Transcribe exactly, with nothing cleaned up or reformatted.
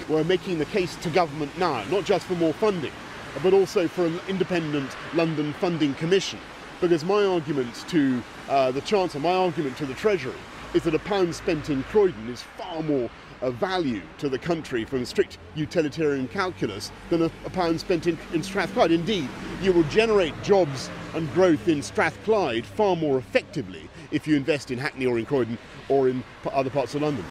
were making the case to government now, not just for more funding, but also for an independent London funding commission. Because my argument to uh, the Chancellor, my argument to the Treasury, is that a pound spent in Croydon is far more of value to the country from strict utilitarian calculus than a, a pound spent in, in Strathclyde. Indeed, you will generate jobs and growth in Strathclyde far more effectively if you invest in Hackney or in Croydon or in other parts of London.